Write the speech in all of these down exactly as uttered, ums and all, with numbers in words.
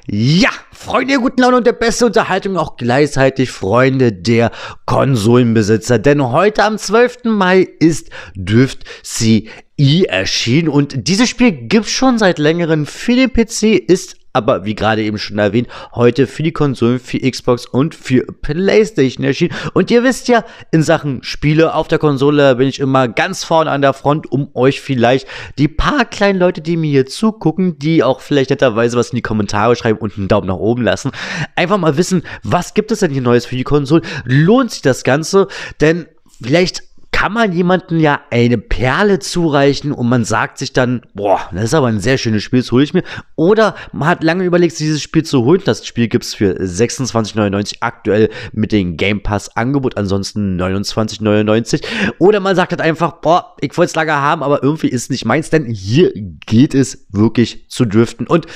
Ja, Freunde der guten Laune und der beste Unterhaltung, auch gleichzeitig Freunde der Konsolenbesitzer. Denn heute am zwölften Mai ist Drift C E erschienen und dieses Spiel gibt's schon seit längerem für den P C, ist aber, wie gerade eben schon erwähnt, heute für die Konsolen, für Xbox und für PlayStation erschienen. Und ihr wisst ja, in Sachen Spiele auf der Konsole bin ich immer ganz vorne an der Front, um euch vielleicht die paar kleinen Leute, die mir hier zugucken, die auch vielleicht netterweise was in die Kommentare schreiben und einen Daumen nach oben lassen, einfach mal wissen, was gibt es denn hier Neues für die Konsole? Lohnt sich das Ganze? Denn vielleicht kann man jemandem ja eine Perle zureichen und man sagt sich dann, boah, das ist aber ein sehr schönes Spiel, das hole ich mir. Oder man hat lange überlegt, dieses Spiel zu holen. Das Spiel gibt es für sechsundzwanzig neunundneunzig aktuell mit dem Game Pass Angebot, ansonsten neunundzwanzig neunundneunzig. Oder man sagt halt einfach, boah, ich wollte es lange haben, aber irgendwie ist es nicht meins, denn hier geht es wirklich zu driften. Und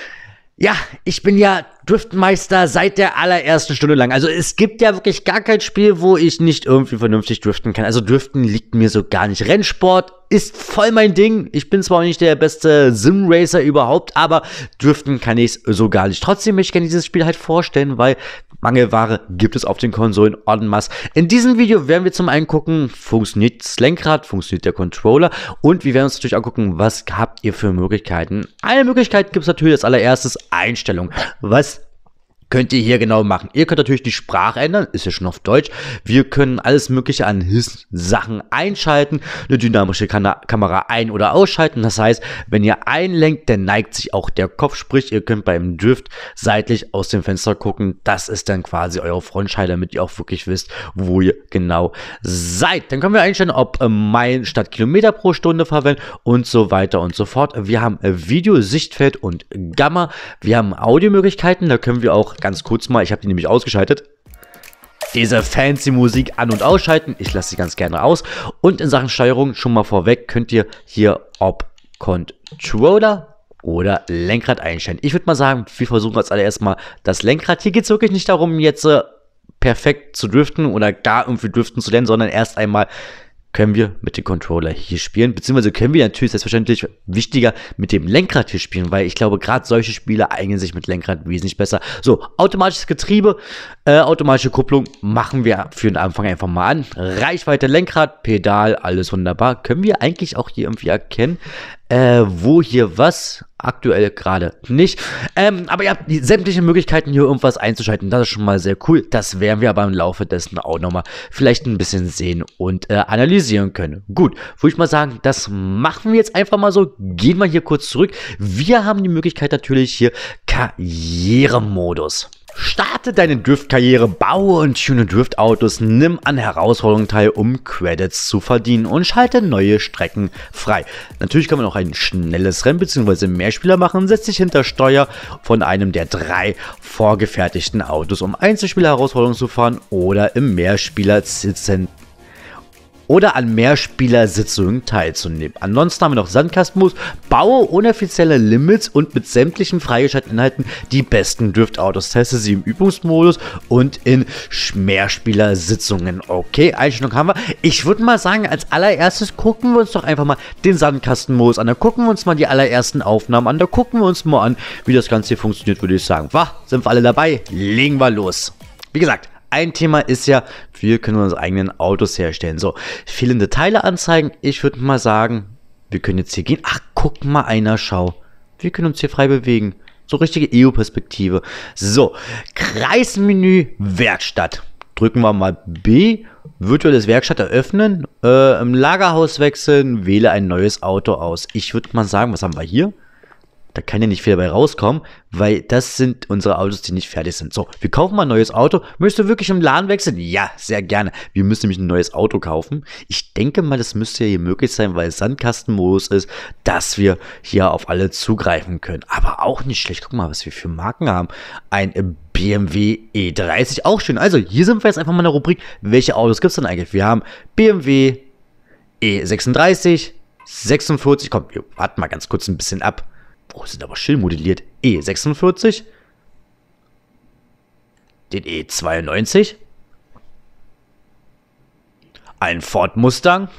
ja, ich bin ja Driftmeister seit der allerersten Stunde lang. Also es gibt ja wirklich gar kein Spiel, wo ich nicht irgendwie vernünftig driften kann. Also Driften liegt mir so gar nicht. Rennsport ist voll mein Ding. Ich bin zwar auch nicht der beste Sim-Racer überhaupt, aber driften kann ich so gar nicht. Trotzdem möchte ich gerne dieses Spiel halt vorstellen, weil Mangelware gibt es auf den Konsolen en masse. In diesem Video werden wir zum einen gucken, funktioniert das Lenkrad, funktioniert der Controller und wir werden uns natürlich angucken, was habt ihr für Möglichkeiten. Eine Möglichkeit gibt es natürlich als allererstes Einstellung. Was könnt ihr hier genau machen? Ihr könnt natürlich die Sprache ändern, ist ja schon auf Deutsch. Wir können alles mögliche an Sachen einschalten, eine dynamische Kam Kamera ein- oder ausschalten. Das heißt, wenn ihr einlenkt, dann neigt sich auch der Kopf, sprich, ihr könnt beim Drift seitlich aus dem Fenster gucken. Das ist dann quasi eure Frontscheibe, damit ihr auch wirklich wisst, wo ihr genau seid. Dann können wir einstellen, ob äh, Meilen statt Kilometer pro Stunde verwenden und so weiter und so fort. Wir haben äh, Video, Sichtfeld und Gamma. Wir haben Audiomöglichkeiten, da können wir auch ganz kurz mal, ich habe die nämlich ausgeschaltet, diese fancy Musik an- und ausschalten. Ich lasse sie ganz gerne aus. Und in Sachen Steuerung schon mal vorweg könnt ihr hier ob Controller oder Lenkrad einstellen. Ich würde mal sagen, wir versuchen als allererst mal das Lenkrad. Hier geht es wirklich nicht darum, jetzt äh, perfekt zu driften oder gar irgendwie driften zu lernen, sondern erst einmal können wir mit dem Controller hier spielen, beziehungsweise können wir natürlich selbstverständlich wichtiger mit dem Lenkrad hier spielen, weil ich glaube, gerade solche Spiele eignen sich mit Lenkrad wesentlich besser. So, automatisches Getriebe, äh, automatische Kupplung machen wir für den Anfang einfach mal an. Reichweite, Lenkrad, Pedal, alles wunderbar. Können wir eigentlich auch hier irgendwie erkennen, äh, wo hier was? Aktuell gerade nicht. Ähm, aber ihr habt die sämtlichen Möglichkeiten, hier irgendwas einzuschalten. Das ist schon mal sehr cool. Das werden wir aber im Laufe dessen auch nochmal vielleicht ein bisschen sehen und äh, analysieren können. Gut, würde ich mal sagen, das machen wir jetzt einfach mal so. Gehen wir hier kurz zurück. Wir haben die Möglichkeit natürlich hier Karrieremodus. Starte deine Drift-Karriere, baue und tune Drift-Autos, nimm an Herausforderungen teil, um Credits zu verdienen und schalte neue Strecken frei. Natürlich kann man auch ein schnelles Rennen bzw. Mehrspieler machen, setzt sich hinter Steuer von einem der drei vorgefertigten Autos, um Einzelspieler-Herausforderungen zu fahren oder im Mehrspieler sitzen oder an Mehrspielersitzungen teilzunehmen. Ansonsten haben wir noch Sandkastenmodus, baue unoffizielle Limits und mit sämtlichen freigeschalteten Inhalten die besten Drift-Autos. Teste sie im Übungsmodus und in Mehrspielersitzungen. Okay, Einstellung haben wir. Ich würde mal sagen, als allererstes gucken wir uns doch einfach mal den Sandkastenmodus an. Da gucken wir uns mal die allerersten Aufnahmen an. Da gucken wir uns mal an, wie das Ganze hier funktioniert, würde ich sagen. Wah, sind wir alle dabei? Legen wir los. Wie gesagt, ein Thema ist ja, wir können unsere eigenen Autos herstellen. So, fehlende Teile anzeigen. Ich würde mal sagen, wir können jetzt hier gehen. Ach, guck mal einer, schau. Wir können uns hier frei bewegen. So richtige E U-Perspektive. So, Kreismenü Werkstatt. Drücken wir mal B. Virtuelles Werkstatt eröffnen. Äh, Im Lagerhaus wechseln. Wähle ein neues Auto aus. Ich würde mal sagen, was haben wir hier? Da kann ja nicht viel dabei rauskommen, weil das sind unsere Autos, die nicht fertig sind. So, wir kaufen mal ein neues Auto. Möchtest du wirklich im Laden wechseln? Ja, sehr gerne. Wir müssen nämlich ein neues Auto kaufen. Ich denke mal, das müsste ja hier möglich sein, weil es Sandkastenmodus ist, dass wir hier auf alle zugreifen können. Aber auch nicht schlecht. Guck mal, was wir für Marken haben. Ein B M W E dreißig, auch schön. Also, hier sind wir jetzt einfach mal in der Rubrik, welche Autos gibt es denn eigentlich? Wir haben B M W E sechsunddreißig, sechsundvierzig, komm, wir warten mal ganz kurz ein bisschen ab. Oh, sind aber schön modelliert. E sechsundvierzig. Den E zweiundneunzig. Ein Ford Mustang.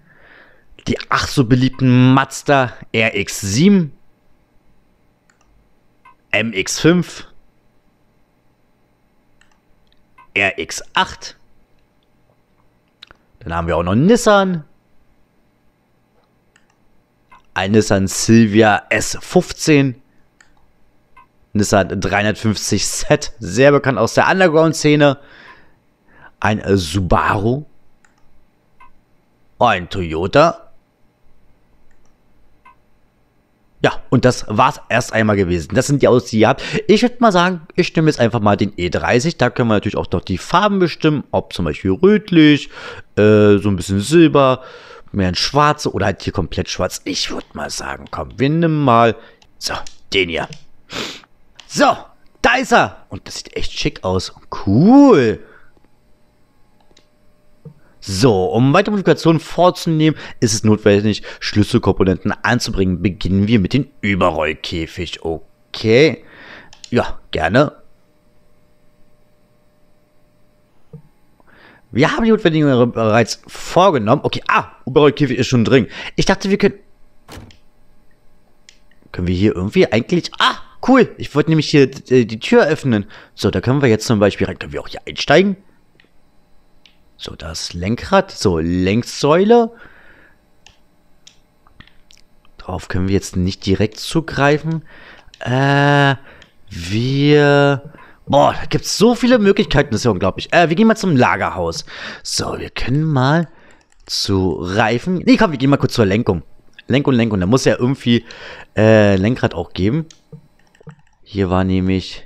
Die ach so beliebten Mazda R X sieben. M X fünf, R X acht, dann haben wir auch noch einen Nissan, ein Nissan Silvia S fünfzehn, Nissan dreihundertfünfzig Z, sehr bekannt aus der Underground-Szene, ein Subaru, ein Toyota. Ja, und das war's erst einmal gewesen. Das sind die Autos, die ihr habt. Ich würde mal sagen, ich nehme jetzt einfach mal den E dreißig. Da können wir natürlich auch noch die Farben bestimmen. Ob zum Beispiel rötlich, äh, so ein bisschen silber, mehr ein schwarze oder halt hier komplett schwarz. Ich würde mal sagen, komm, wir nehmen mal, so, den hier. So, da ist er. Und das sieht echt schick aus. Cool. So, um weitere Modifikationen vorzunehmen, ist es notwendig, Schlüsselkomponenten anzubringen. Beginnen wir mit dem Überrollkäfig. Okay. Ja, gerne. Wir haben die notwendigen bereits vorgenommen. Okay, ah, Überrollkäfig ist schon drin. Ich dachte, wir können... Können wir hier irgendwie eigentlich... Ah, cool. Ich wollte nämlich hier die Tür öffnen. So, da können wir jetzt zum Beispiel rein. Können wir auch hier einsteigen? So, das Lenkrad. So, Lenksäule. Drauf können wir jetzt nicht direkt zugreifen. Äh, wir... Boah, da gibt es so viele Möglichkeiten, das ist ja unglaublich. Äh, wir gehen mal zum Lagerhaus. So, wir können mal zu Reifen... Nee, komm, wir gehen mal kurz zur Lenkung. Lenkung, Lenkung. Da muss ja irgendwie äh, Lenkrad auch geben. Hier war nämlich...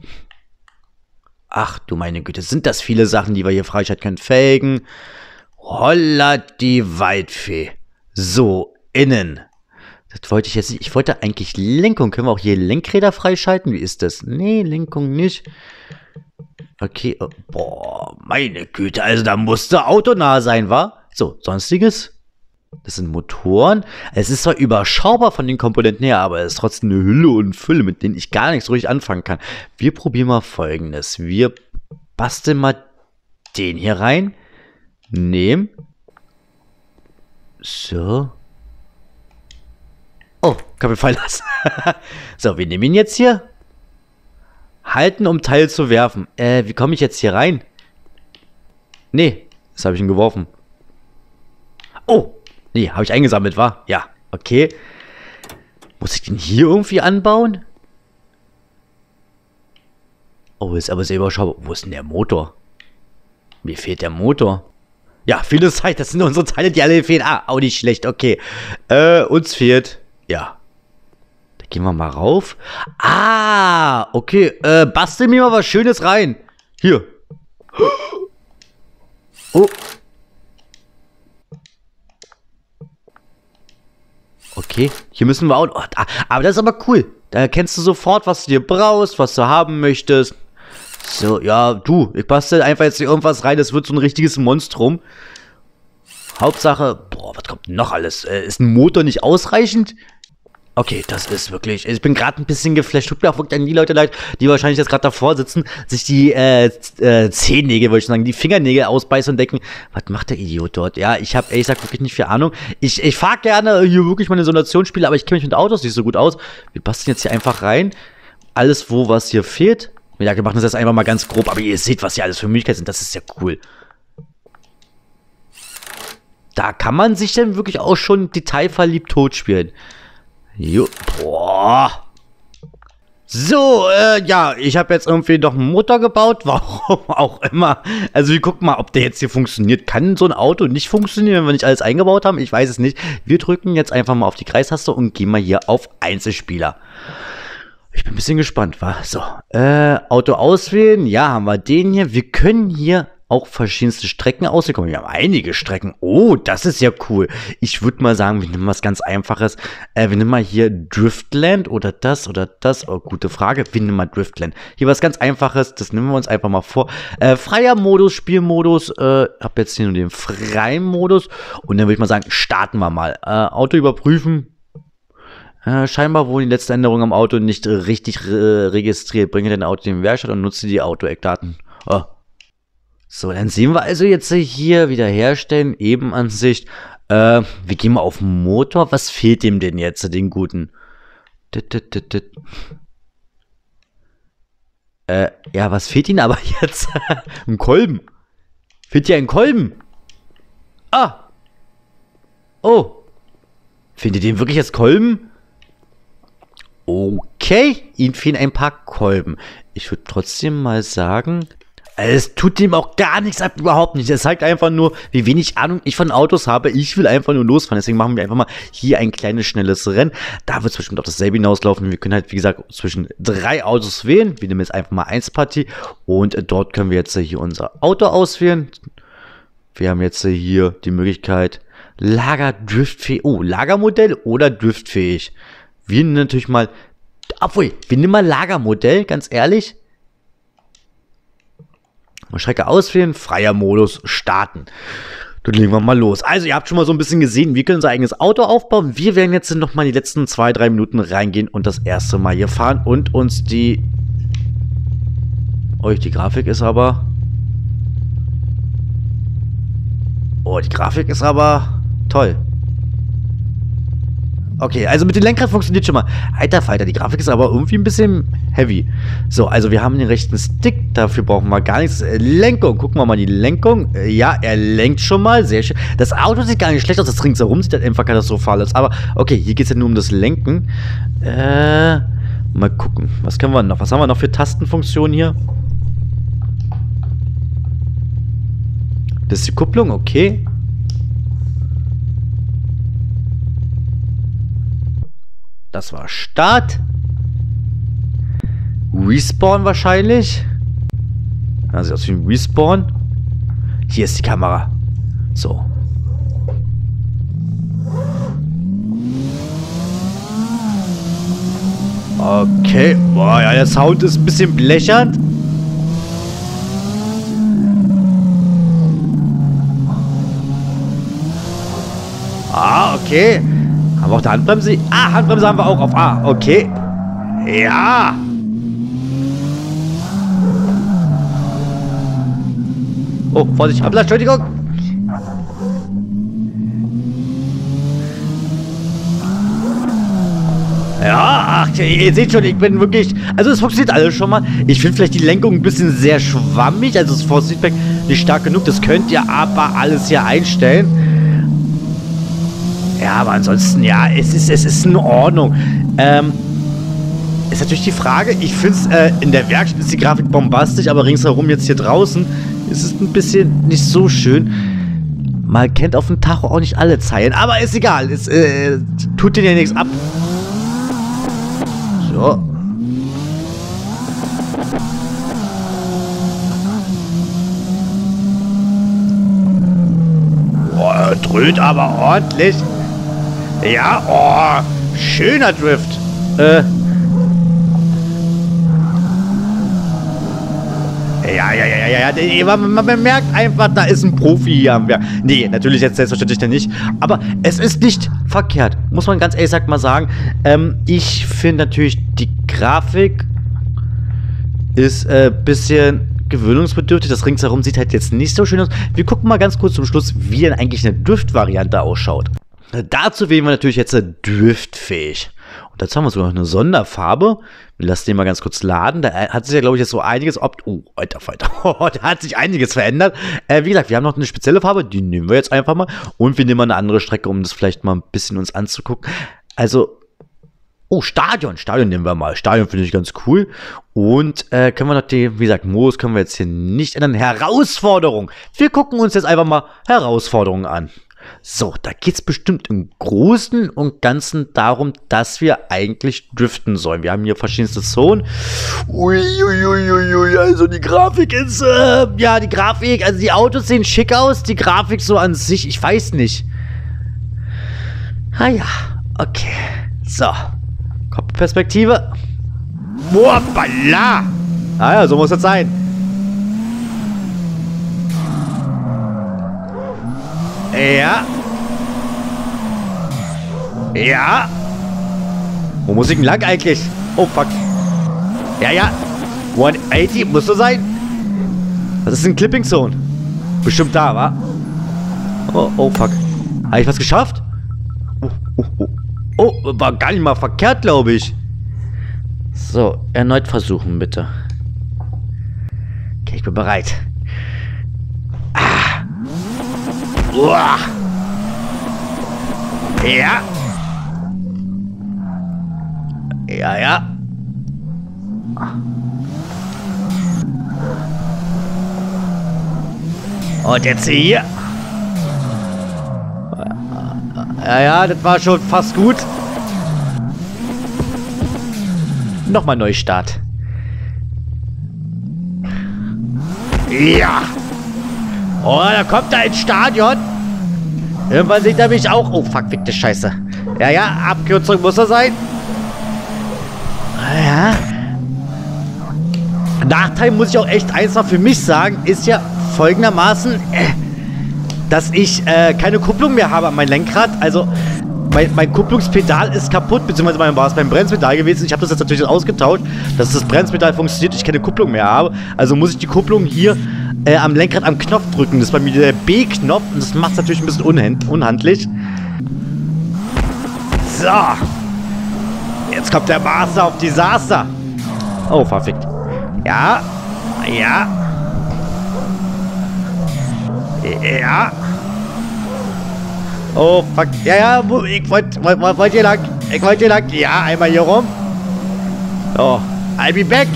Ach du meine Güte, sind das viele Sachen, die wir hier freischalten können. Felgen. Holla die Waldfee. So, innen. Das wollte ich jetzt nicht. Ich wollte eigentlich Lenkung. Können wir auch hier Lenkräder freischalten? Wie ist das? Nee, Lenkung nicht. Okay. Oh, boah, meine Güte. Also da musste autonah sein, wa? So, sonstiges. Das sind Motoren. Es ist zwar überschaubar von den Komponenten her, aber es ist trotzdem eine Hülle und Fülle, mit denen ich gar nichts ruhig anfangen kann. Wir probieren mal Folgendes. Wir basteln mal den hier rein. Nehmen. So. Oh, kann mir fallen lassen. So, wir nehmen ihn jetzt hier. Halten, um Teil zu werfen. Äh, wie komme ich jetzt hier rein? Nee, das habe ich ihn geworfen. Oh, nee, habe ich eingesammelt, wa? Ja, okay. Muss ich den hier irgendwie anbauen? Oh, ist aber sehr überschaubar. Wo ist denn der Motor? Mir fehlt der Motor. Ja, viele Zeit, das sind unsere Teile, die alle fehlen. Ah, auch nicht schlecht, okay. Äh, uns fehlt... Ja. Da gehen wir mal rauf. Ah, okay. Äh, bastel mir mal was Schönes rein. Hier. Oh. Okay, hier müssen wir auch... Oh, aber das ist aber cool. Da erkennst du sofort, was du dir brauchst, was du haben möchtest. So, ja, du, ich bastel einfach jetzt hier irgendwas rein. Das wird so ein richtiges Monstrum. Hauptsache... Boah, was kommt noch alles? Äh, ist ein Motor nicht ausreichend? Okay, das ist wirklich... Ich bin gerade ein bisschen geflasht. Tut mir auch wirklich an die Leute leid, die wahrscheinlich jetzt gerade davor sitzen, sich die äh, äh, Zehennägel, würde ich sagen, die Fingernägel ausbeißen und denken, was macht der Idiot dort? Ja, ich habe ehrlich gesagt wirklich nicht viel Ahnung. Ich, ich fahre gerne hier wirklich mal eine Simulationsspiele, aber ich kenne mich mit Autos nicht so gut aus. Wir basteln jetzt hier einfach rein. Alles, wo was hier fehlt. Ja, wir machen das jetzt einfach mal ganz grob, aber ihr seht, was hier alles für Möglichkeiten sind. Das ist ja cool. Da kann man sich dann wirklich auch schon detailverliebt totspielen. Jo. Boah. So, äh, ja, ich habe jetzt irgendwie noch einen Motor gebaut, warum auch immer. Also wir gucken mal, ob der jetzt hier funktioniert. Kann so ein Auto nicht funktionieren, wenn wir nicht alles eingebaut haben? Ich weiß es nicht. Wir drücken jetzt einfach mal auf die Kreistaste und gehen mal hier auf Einzelspieler. Ich bin ein bisschen gespannt, wa? So, äh, Auto auswählen. Ja, haben wir den hier. Wir können hier auch verschiedenste Strecken auswählen. Wir haben einige Strecken. Oh, das ist ja cool. Ich würde mal sagen, wir nehmen was ganz Einfaches. Äh, wir nehmen mal hier Driftland oder das oder das. Oh, gute Frage. Wir nehmen mal Driftland. Hier was ganz Einfaches. Das nehmen wir uns einfach mal vor. Äh, freier Modus, Spielmodus. Äh, hab jetzt hier nur den freien Modus. Und dann würde ich mal sagen, starten wir mal. Äh, Auto überprüfen. Äh, scheinbar wurden die letzten Änderungen am Auto nicht richtig re registriert. Bringe dein Auto in den Werkstatt und nutze die Auto-Eckdaten. Oh. So, dann sehen wir also jetzt hier wiederherstellen, Ebenansicht. Äh, wir gehen mal auf Motor. Was fehlt dem denn jetzt, den guten? Äh, ja, was fehlt Ihnen aber jetzt? Ein Kolben. Fehlt hier ein Kolben? Ah. Oh. Findet ihr den wirklich als Kolben? Okay. Ihnen fehlen ein paar Kolben. Ich würde trotzdem mal sagen... Es tut ihm auch gar nichts ab, überhaupt nicht. Es zeigt einfach nur, wie wenig Ahnung ich von Autos habe. Ich will einfach nur losfahren. Deswegen machen wir einfach mal hier ein kleines, schnelles Rennen. Da wird es bestimmt auch dasselbe hinauslaufen. Wir können halt, wie gesagt, zwischen drei Autos wählen. Wir nehmen jetzt einfach mal eins Partie. Und dort können wir jetzt hier unser Auto auswählen. Wir haben jetzt hier die Möglichkeit, Lager, driftfähig. Oh, Lagermodell oder driftfähig. Wir nehmen natürlich mal, obwohl, wir nehmen mal Lagermodell, ganz ehrlich. Strecke auswählen, freier Modus starten. Dann legen wir mal los. Also ihr habt schon mal so ein bisschen gesehen, wir können unser eigenes Auto aufbauen. Wir werden jetzt noch mal die letzten zwei, drei Minuten reingehen und das erste Mal hier fahren und uns die... Oh, die Grafik ist aber... Oh, die Grafik ist aber toll. Okay, also mit dem Lenkrad funktioniert schon mal. Alter Falter, die Grafik ist aber irgendwie ein bisschen heavy. So, also wir haben den rechten Stick, dafür brauchen wir gar nichts. Lenkung, gucken wir mal die Lenkung. Ja, er lenkt schon mal, sehr schön. Das Auto sieht gar nicht schlecht aus, das ringsherum sieht halt einfach katastrophal aus. Aber okay, hier geht es ja nur um das Lenken. Äh, mal gucken, was können wir noch? Was haben wir noch für Tastenfunktionen hier? Das ist die Kupplung, okay. Das war Start. Respawn wahrscheinlich. Das sieht aus wie ein Respawn. Hier ist die Kamera. So. Okay. Boah, ja, der Sound ist ein bisschen blechernd. Ah, okay. Haben wir auch die Handbremse? Ah, Handbremse haben wir auch auf A. Okay. Ja. Oh, Vorsicht. Ablass, Entschuldigung. Ja, ach, ihr seht schon, ich bin wirklich... Also es funktioniert alles schon mal. Ich finde vielleicht die Lenkung ein bisschen sehr schwammig. Also das Force Feedback nicht stark genug. Das könnt ihr aber alles hier einstellen. Ja, aber ansonsten, ja, es ist, es ist in Ordnung. Ähm, ist natürlich die Frage, ich finde es, äh, in der Werkstatt ist die Grafik bombastisch, aber ringsherum jetzt hier draußen ist es ein bisschen nicht so schön. Man kennt auf dem Tacho auch nicht alle Zeilen, aber ist egal, es äh, tut denen ja nichts ab. So. Boah, dröhnt aber ordentlich. Ja, oh, schöner Drift. Äh. Ja, ja, ja, ja, ja, man, man bemerkt einfach, da ist ein Profi hier am Werk. Nee, natürlich jetzt selbstverständlich nicht. Aber es ist nicht verkehrt, muss man ganz ehrlich gesagt mal sagen. Ähm, ich finde natürlich, die Grafik ist ein äh, bisschen gewöhnungsbedürftig. Das ringsherum sieht halt jetzt nicht so schön aus. Wir gucken mal ganz kurz zum Schluss, wie denn eigentlich eine Drift-Variante ausschaut. Dazu wählen wir natürlich jetzt driftfähig. Und dazu haben wir sogar noch eine Sonderfarbe. Wir lassen den mal ganz kurz laden. Da hat sich ja, glaube ich, jetzt so einiges... Oh, alter Falter. Da hat sich einiges verändert. Äh, wie gesagt, wir haben noch eine spezielle Farbe. Die nehmen wir jetzt einfach mal. Und wir nehmen mal eine andere Strecke, um das vielleicht mal ein bisschen uns anzugucken. Also... Oh, Stadion. Stadion nehmen wir mal. Stadion finde ich ganz cool. Und äh, können wir noch die... Wie gesagt, Modus können wir jetzt hier nicht ändern. Herausforderung. Wir gucken uns jetzt einfach mal Herausforderungen an. So, da geht es bestimmt im Großen und Ganzen darum, dass wir eigentlich driften sollen. Wir haben hier verschiedenste Zonen. Uiuiuiui, also die Grafik ist, äh, ja, die Grafik, also die Autos sehen schick aus, die Grafik so an sich, ich weiß nicht. Ah ja, okay. So, Kopfperspektive. Boah, balla! Ah ja, so muss das sein. Ja. Ja. Wo muss ich denn lang eigentlich? Oh, fuck. Ja, ja. hundertachtzig muss so sein. Das ist ein Clipping Zone. Bestimmt da, wa? Oh, oh, fuck. Habe ich was geschafft? Oh, oh, oh. Oh, war gar nicht mal verkehrt, glaube ich. So, erneut versuchen, bitte. bin bereit. Ah. Uah. Ja. Ja, ja. Und jetzt hier. Ja, ja, das war schon fast gut. Nochmal Neustart. Ja. Oh, da kommt da ins Stadion. Irgendwann sieht er mich auch. Oh, fuck, fickte Scheiße. Ja, ja, Abkürzung muss er sein. Ja. Nachteil muss ich auch echt eins noch für mich sagen, ist ja folgendermaßen, äh, dass ich äh, keine Kupplung mehr habe an mein Lenkrad. Also mein, mein Kupplungspedal ist kaputt, beziehungsweise mein, war es beim Bremspedal gewesen. Ich habe das jetzt natürlich ausgetauscht, dass das Bremspedal funktioniert, ich keine Kupplung mehr habe. Also muss ich die Kupplung hier äh, am Lenkrad am Knopf drücken. Das ist bei mir der B-Knopf und das macht es natürlich ein bisschen unhand unhandlich. So. Jetzt kommt der Master auf Desaster. Oh, verfickt. Ja. Ja. Ja. Oh, fuck. Ja, ja, ich wollte wollt, wollt hier lang. Ich wollte hier lang. Ja, einmal hier rum. Oh, I'll be back.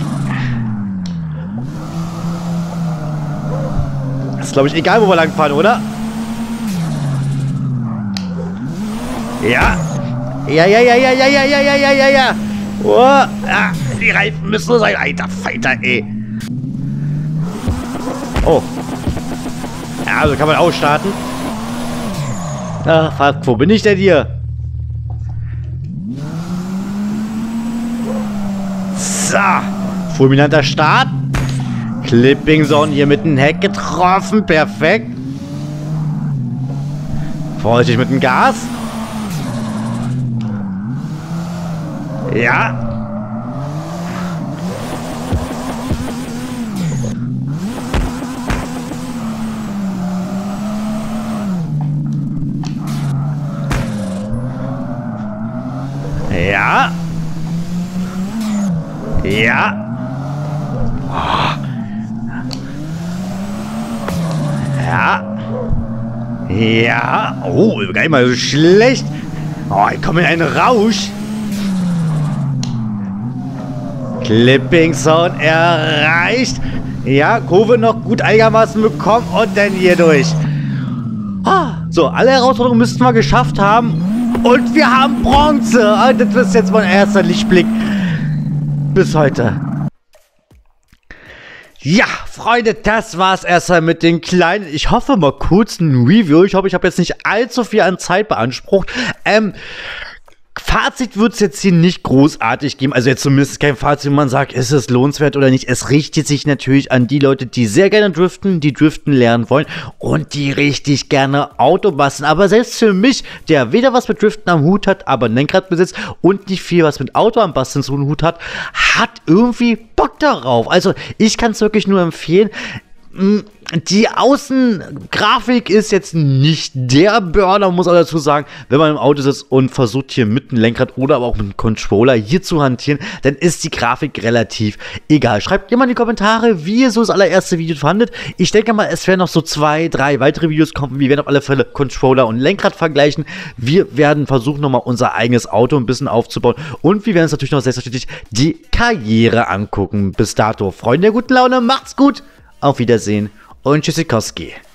Das ist, glaube ich, egal, wo wir lang fahren, oder? Ja. Ja, ja, ja, ja, ja, ja, ja, ja, ja, ja, ja. Oh, ah, die Reifen müssen nur sein. Alter Falter, ey. Oh. Ja, also kann man auch starten. Ach, fuck, wo bin ich denn hier? So. Fulminanter Start. Clipping Zone hier mit dem Heck getroffen. Perfekt. Vorsichtig mit dem Gas. Ja. Ja. Ja. Oh. Ja. Ja. Oh, gar nicht mal so schlecht. Oh, ich komme in einen Rausch. Clipping Zone erreicht. Ja, Kurve noch gut einigermaßen bekommen und dann hier durch. Ah, so, alle Herausforderungen müssten wir geschafft haben. Und wir haben Bronze. Das ist jetzt mein erster Lichtblick bis heute. Ja, Freunde, das war's erstmal mit den kleinen, ich hoffe mal kurzen Review. Ich hoffe, ich habe jetzt nicht allzu viel an Zeit beansprucht. Ähm, Fazit wird es jetzt hier nicht großartig geben, also jetzt zumindest kein Fazit, wo man sagt, ist es lohnenswert oder nicht. Es richtet sich natürlich an die Leute, die sehr gerne driften, die driften lernen wollen und die richtig gerne Auto basteln. Aber selbst für mich, der weder was mit Driften am Hut hat, aber ein Lenkrad besitzt und nicht viel was mit Auto am Basteln zu tun hat, hat irgendwie Bock darauf. Also ich kann es wirklich nur empfehlen. Die Außengrafik ist jetzt nicht der Burner, muss man dazu sagen. Wenn man im Auto sitzt und versucht hier mit dem Lenkrad oder aber auch mit dem Controller hier zu hantieren, dann ist die Grafik relativ egal. Schreibt ihr mal in die Kommentare, wie ihr so das allererste Video fandet. Ich denke mal, es werden noch so zwei, drei weitere Videos kommen. Wir werden auf alle Fälle Controller und Lenkrad vergleichen. Wir werden versuchen, nochmal unser eigenes Auto ein bisschen aufzubauen. Und wir werden uns natürlich noch selbstverständlich die Karriere angucken. Bis dato, Freunde der guten Laune, macht's gut! Auf Wiedersehen und Tschüssikowski.